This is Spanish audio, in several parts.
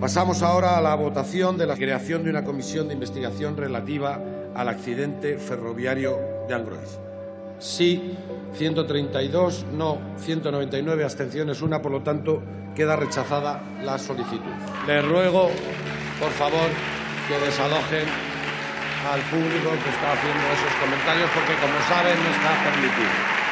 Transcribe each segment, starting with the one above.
Pasamos ahora a la votación de la creación de una comisión de investigación relativa al accidente ferroviario de Angrois. Sí, 132, no, 199, abstenciones 1, por lo tanto, queda rechazada la solicitud. Les ruego, por favor, que desalojen al público que está haciendo esos comentarios, porque, como saben, no está permitido.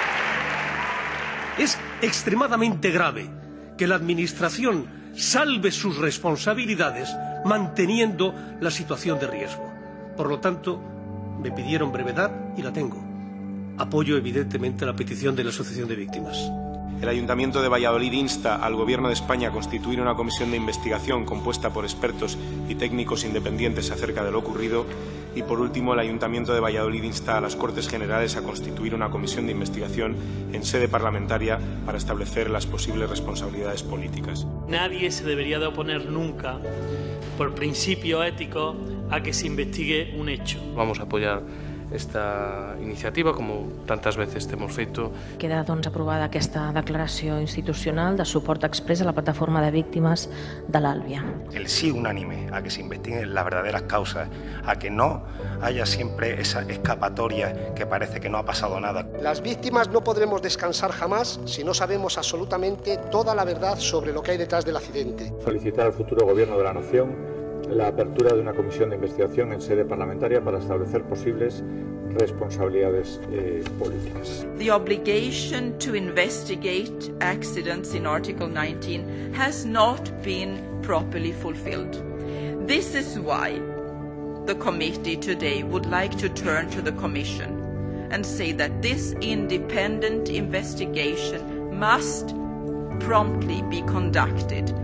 Es extremadamente grave que la Administración salve sus responsabilidades manteniendo la situación de riesgo. Por lo tanto, me pidieron brevedad y la tengo. Apoyo, evidentemente, la petición de la Asociación de Víctimas. El Ayuntamiento de Valladolid insta al Gobierno de España a constituir una comisión de investigación compuesta por expertos y técnicos independientes acerca de lo ocurrido. Y, por último, el Ayuntamiento de Valladolid insta a las Cortes Generales a constituir una comisión de investigación en sede parlamentaria para establecer las posibles responsabilidades políticas. Nadie se debería de oponer nunca, por principio ético, a que se investigue un hecho. Vamos a apoyar esta iniciativa, como tantes veces hemos feito. Queda doncs, aprovada aquesta declaració institucional de suport exprés a la plataforma de víctimes de l'Àlvia. El sí unánime a que se investiguen las verdaderas causas, a que no haya siempre esa escapatoria que parece que no ha pasado nada. Las víctimas no podremos descansar jamás si no sabemos absolutamente toda la verdad sobre lo que hay detrás del accidente. Solicitar al futuro Gobierno de la Nación la apertura de una comisión de investigación en sede parlamentaria para establecer posibles responsabilidades políticas. The obligation to investigate accidents in Article 19 has not been properly fulfilled. This is why the committee today would like to turn to the Commission and say that this independent investigation must promptly be conducted